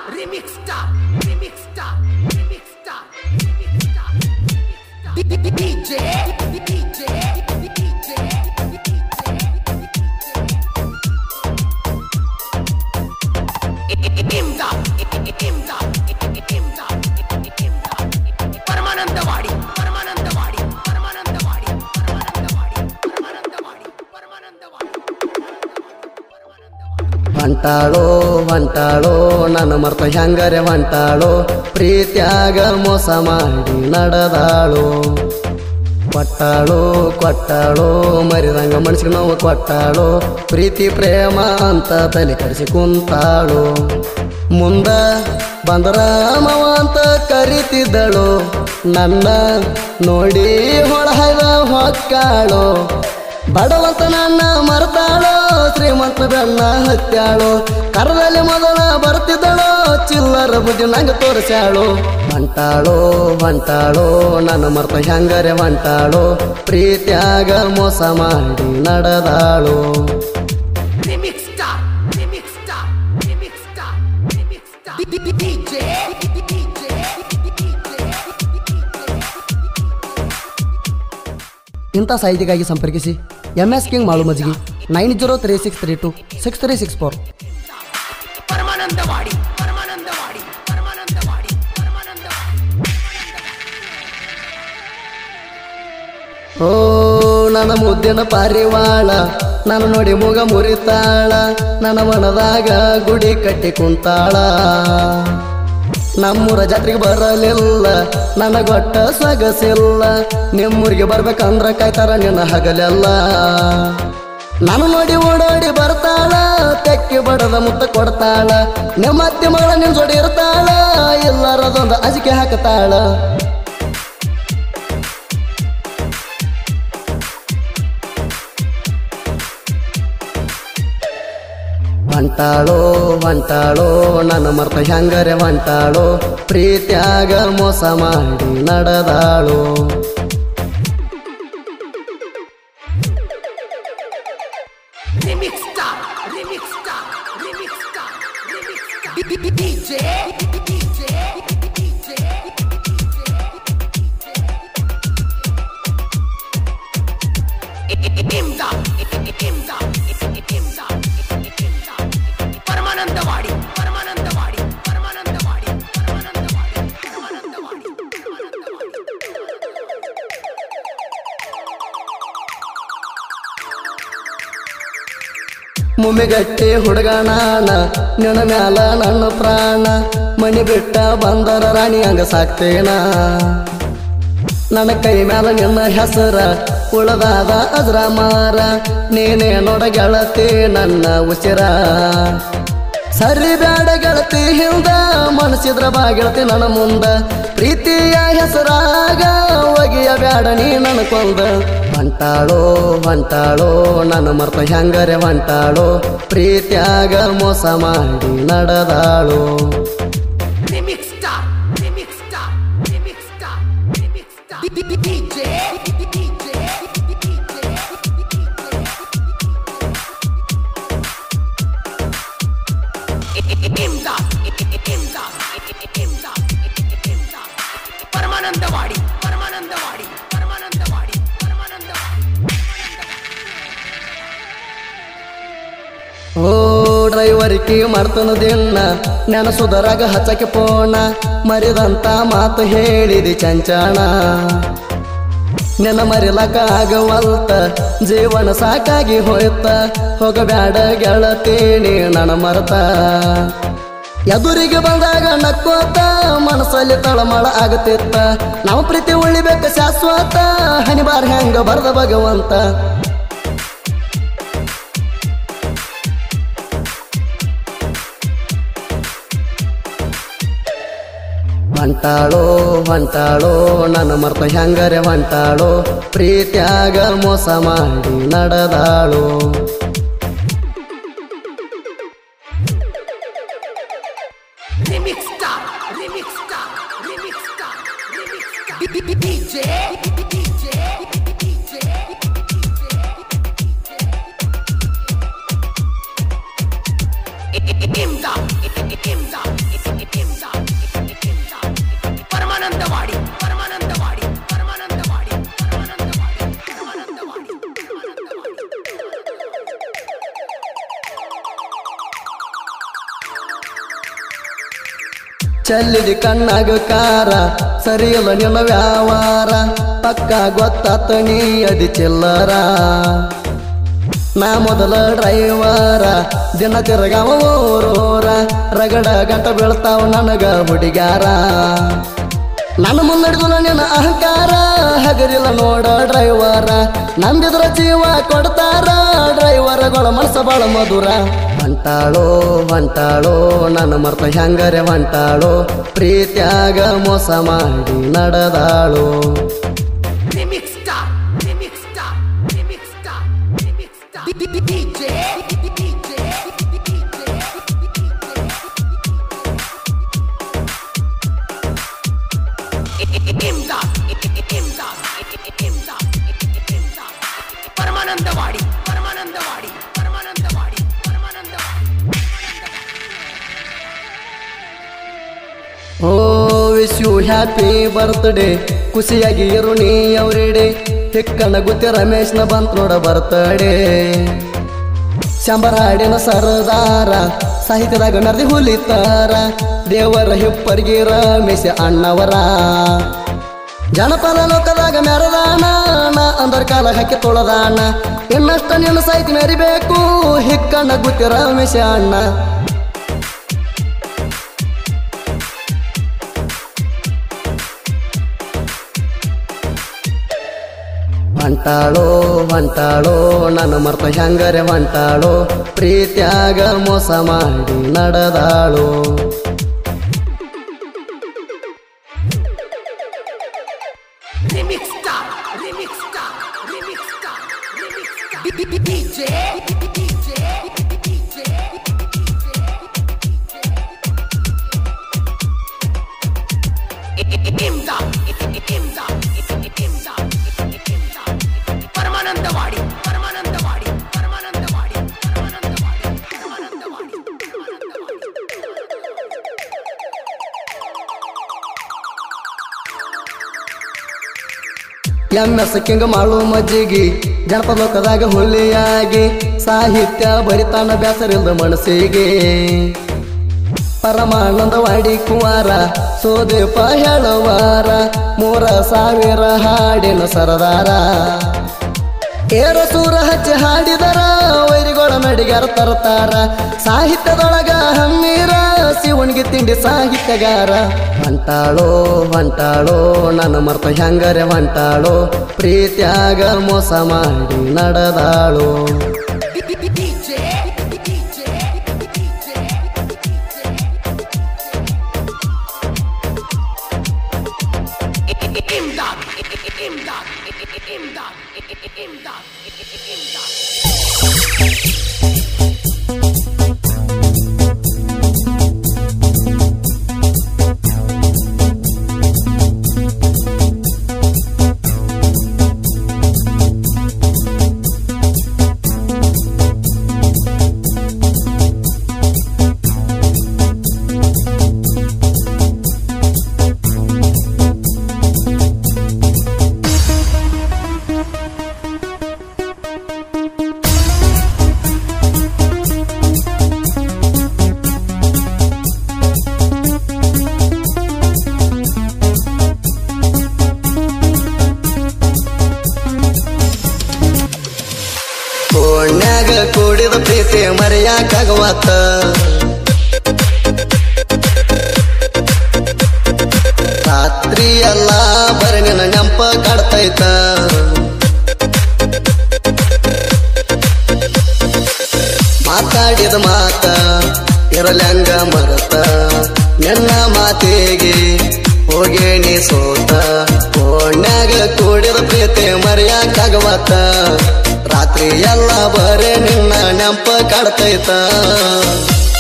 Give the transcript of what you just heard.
remix star, remix star, remix star, remix star, DJ, DJ, DJ, imdad, imdad, imdad, imdad, Paramanandawadi, Paramanandawadi, Paramanandawadi, Paramanandawadi, Paramanandawadi, Paramanandawadi. ಹೊಂಟಾಳೋ ಹೊಂಟಾಳೋ ನನ್ನ ಮರ್ತ ಹೆಂಗರೆ ಹೊಂಟಾಳೋ ಪ್ರೀತ್ಯಾಗ ಮೋಸ ಮಾಡಿ ನಡೆದಾಳೋ ಕೊಟ್ಟಾಳೋ ಕೊಟ್ಟಾಳೋ ಮರಿದಂಗ ಮನಸ್ಸಿಗೆ ನೋವು ಕೊಟ್ಟಾಳೋ ಪ್ರೀತಿ ಪ್ರೇಮ ಅಂತ ತಲೆ ಕರೆಸಿ ಕುಂತಾಳೋ ಮುಂದ ಬಂದರ ಮಾವ ಅಂತ ಕರಿತಿದ್ದಳು ನನ್ನ ನೋಡಿ ಹೊಳಹದ ಹೊಕ್ಕಾಳೋ ಬಡವಂತ ನನ್ನ ಮರ್ತಾಳೋ ಶ್ರೀಮಂತ ಬೆನ್ನ ಹತ್ಯಾಳೋ ಕರದಲ್ಲಿ ಮೊದಲ ಬರ್ತಿದ್ದಳೋ ಚಿಲ್ಲರ ಬುದ್ಧಿ ನಂಗೆ ತೋರಿಸ್ಯಾಳೋ ಹೊಂಟಾಳೋ ಹೊಂಟಾಳೋ ನನ್ನ ಮರ್ತ ಹೆಂಗರೆ ಹೊಂಟಾಳೋ ಪ್ರೀತ್ಯಾಗ ಮೋಸ ಮಾಡಿ ನಡೆದಾಳೋ Remix star, remix star, remix star, remix star, DJ, DJ, ಇಂಥ ಸಾಹಿತಿಗಾಗಿ ಸಂಪರ್ಕಿಸಿ MS king Malu Majgi 9036326364 Paramanandawadi, Paramanandawadi, Paramanandawadi, Paramanandawadi. ಓ ನನ್ನ ಮುದ್ದಿನ ಪಾರಿವಾಳ ನಾನು ನೋಡಿ ಮೂಗ ಮುರಿತಾಳ ನನ್ನ ಮನದಾಗ ಗುಡಿ ಕಟ್ಟಿ ಕುಂತಾಳ ನಮ್ಮೂರ ಜಾತ್ರೆಗೆ ಬರಲಿಲ್ಲ ನನ್ನ ಗೊಟ್ಟ ಸೊಗಸಿಲ್ಲ ನಿಮ್ಮೂರಿಗೆ ಬರ್ಬೇಕಂದ್ರ ಕಾಯ್ತಾರ ನಿನ್ನ ಹಗಲೆಲ್ಲ ನಾನು ನೋಡಿ ಓಡೋಡಿ ಬರ್ತಾಳ ತೆಕ್ಕಿ ಬಡದ ಮುತ್ತ ಕೊಡ್ತಾಳ ನಿಮ್ಮ ಅತ್ತಿ ಮಗಳ ನಿನ್ ಜೋಡಿ ಇರ್ತಾಳ ಎಲ್ಲರದೊಂದು ಅಜಿಕೆ ಹಾಕತಾಳ ಹೊಂಟಾಳೋ ಹೊಂಟಾಳೋ ನನ್ನ ಮರ್ತ ಹೆಂಗರೆ ಹೊಂಟಾಳೋ ಪ್ರೀತ್ಯಾಗ ಮೋಸ ಮಾಡಿ ನಡೆದಾಳೋ Remix star, remix star, remix star, remix star, DJ, DJ, DJ, imdad, imdad, imdad, imdad, Paramanandawadi, Paramanandawadi, Paramanandawadi, Paramanandawadi, Paramanandawadi, Mummigatti ಹುಡುಗನಾನ ನಿನ್ನ ಮ್ಯಾಲ ನನ್ನ ಪ್ರಾಣ ಮನಿ ಬಿಟ್ಟ ಬಂದರ ರಾಣಿ ಹಂಗ ಸಾಕ್ತೇನ ನನ್ನ ಕೈ ಮ್ಯಾಲ ನಿನ್ನ ಹೆಸರ ಉಳದಾದ ಅಜ್ರ ಮಾರ ನೀನೇ ನೋಡ ಗೆಳತಿ ನನ್ನ ಉಸಿರ ಸರಿ ಬ್ಯಾಡ ಗೆಳತಿ ಹಿಂದ ಮನಸಿದ್ರ ಬಾ ಗೆಳತಿ ನನ್ನ ಮುಂದ ಪ್ರೀತಿಯ ಹೆಸರಾಗ ಒಗಿಯ ಬ್ಯಾಡ ನೀ ನನ್ನ ಕೊಂದ ಹೊಂಟಾಳೋ ಹೊಂಟಾಳೋ ನನ್ನ ಮರ್ತ ಹೆಂಗರೆ ಹೊಂಟಾಳೋ ಪ್ರೀತ್ಯಾಗ ಮೋಸ ಮಾಡಿ ನಡೆದಾಳೋ remix star, remix star, remix star, remix star, DJ, DJ, imdad, imdad, imdad, imdad, Paramanandawadi, Paramanandawadi, Paramanandawadi, Paramanandawadi. ಓ ಡ್ರೈವರ್ಕಿ ಮಾಡ್ತನ ದಿನ ನೆನಸುದರಾಗ ಹಚ್ಚಕ್ಕೆ ಪೋಣ ಮರಿದಂತ ಮಾತು ಹೇಳಿದಿ ಚಂಚಣ ನೆನ ಮರಿಲಕ ಆಗವಲ್ತ ಜೀವನ ಸಾಕಾಗಿ ಹೋಯ್ತ ಹೋಗಬ್ಯಾಡ ಗೆಳತೀನಿ ನನ್ನ ಮರತ ಎದುರಿಗೆ ಬಂದಾಗ ನಕ್ಕೋತ ಮನಸ್ಸಲ್ಲಿ ತಳಮಳ ಆಗತಿತ್ತ ನಾವು ಪ್ರೀತಿ ಉಳಿಬೇಕ ಶಾಶ್ವತ ಹನಿಬಾರ್ ಹೆಂಗ ಬರ್ದ ಭಗವಂತ ಹೊಂಟಾಳೋ ಹೊಂಟಾಳೋ ನನ್ನ ಮರ್ತ ಹೆಂಗರೆ ಹೊಂಟಾಳೋ ಪ್ರೀತ್ಯಾಗ ಮೋಸ ಮಾಡಿ ನಡೆದಾಳೋ Remix star, remix star, remix star, remix star, DJ, DJ, DJ, imdad, imdad, ಚೆಲ್ಲಿದಿ ಕಣ್ಣಾಗ ಕಾರ ಸರಿಯಲ್ಲ ನಿನ್ನ ವ್ಯಾವಾರ ಪಕ್ಕ ಗೊತ್ತಾತ ನೀ ಅದಿ ಚಿಲ್ಲರ ನಾ ಮೊದಲ ಡ್ರೈವರ ದಿನ ತಿರ್ಗಾವ ಊರೋರ ರಗಡ ಗಂಟ ಬೀಳ್ತಾವ ನನಗ ಹುಡುಗ್ಯಾರ ನನ್ನ ಮುನ್ನಡೆದು ನಿನ್ನ ಅಹಂಕಾರ ಹಗರಿಲ್ಲ ನೋಡ ಡ್ರೈವರ ನಂಬಿದ್ರ ಜೀವ ಕೊಡ್ತಾರ ಡ್ರೈವರ್ಗಳ ಮನಸ್ಸ ಬಾಳ ಮಧುರ ಹೊಂಟಾಳೋ ಹೊಂಟಾಳೋ ನನ್ನ ಮರ್ತ ಹೆಂಗರೆ ಹೊಂಟಾಳೋ ಪ್ರೀತ್ಯಾಗ ಮೋಸ ಮಾಡಿ ನಡೆದಾಳೋ Remix star, remix star, remix star, remix star. DJ, DJ, Imdad, Imdad, Imdad, Imdad. Paramanandawadi, Paramanandawadi, Paramanandawadi, Paramanandawadi. Oh, wish you happy birthday. ಖುಷಿಯಾಗಿ ಇರು ನೀ ಅವರಿಡೆ ಹಿಕ್ಕನ ಗುತ್ತಿ ರಮೇಶ್ನ ಬಂತ ನೋಡ ಬರ್ತಡೆ ಶಂಬರ ಹಾಡಿನ ಸರದಾರ ಸಾಹಿತ್ಯದಾಗ ನರ್ದಿ ಹುಲಿತಾರ ದೇವರ ಹಿಪ್ಪರ್ಗಿ ರಮೇಶ ಅಣ್ಣವರ ಜನಪದ ಲೋಕದಾಗ ಮೆರದಾನ ನಾ ಅಂದರ ಕಾಲ ಹಾಕಿ ತೊಳದಾನ ಇನ್ನಷ್ಟ ನಿನ್ನ ಸಾಹಿತ್ಯ ಮೆರಿಬೇಕು ಹಿಕ್ಕನ ಗುತ್ತಿ ರಮೇಶ ಅಣ್ಣ ಹೊಂಟಾಳೋ ಹೊಂಟಾಳೋ ನನ್ನ ಮರ್ತ ಹೆಂಗರೆ ಹೊಂಟಾಳೋ ಪ್ರೀತ್ಯಾಗ ಮೋಸ ಮಾಡಿ ನಡೆದಾಳೋ Remix star, remix star, remix star, remix star. DJ, DJ, DJ, Imdad, Imdad, Imdad, Imdad. Paramanandawadi, Paramanandawadi, Paramanandawadi, Paramanandawadi, Paramanandawadi, Paramanandawadi. MS king Malu Majjigi ಜನಪದ ಲೋಕದಾಗ ಹುಲಿಯಾಗಿ ಸಾಹಿತ್ಯ ಬರಿತಾನ ಬ್ಯಾಸರಿಲ್ದ ಮನಸ್ಸಿಗೆ ಪರಮಾನಂದವಾಡಿ ಕುಮಾರ ಸೋದೆಪ ಹೇಳುವಾರ 3,000 ಹಾಡಿನ ಸರದಾರ ಏರ ಸೂರ ಹಚ್ಚಿ ಹಾಡಿದರ ವೈರಿಗಳ ನಡಿಗಾರ ತರ್ತಾರ ಸಾಹಿತ್ಯದೊಳಗ ಹಮ್ಮೀರ ಶಿವನಿಗೆ ತಿಂಡಿ ಸಾಹಿತ್ಯಗಾರ ಹೊಂಟಾಳೋ ಹೊಂಟಾಳೋ ನನ್ನ ಮರ್ತ ಹೆಂಗರೆ ಹೊಂಟಾಳೋ ಪ್ರೀತ್ಯಾಗ ಮೋಸ ಮಾಡಿ ನಡೆದಾಳೋ DJ, DJ, DJ, Imdad, Imdad, Imdad, Imdad, Imdad. ಕೂಡಿದ ಪ್ರೀತಿ ಮರೆಯಾಕಾಗವತ್ತ ರಾತ್ರಿ ಎಲ್ಲ ಬರೀ ನಿನ್ನ ನೆಂಪ ಕಾಡ್ತೈತ ಮಾತಾಡಿದ ಮಾತ ಇರಲಂಗ ಮರತ ನಿನ್ನ ಮಾತಿಗೆ ಹೋಗೇನಿ ಸೋತ ಓಣ್ಯಾಗ ಕೂಡಿದ ಪ್ರೀತಿ ಮರೆಯಾಕಾಗವತ್ತ ರಾತ್ರಿ ಎಲ್ಲ ಬರೇ ನಿನ್ನ ನೆಂಪ ಕಾಡ್ತೈತ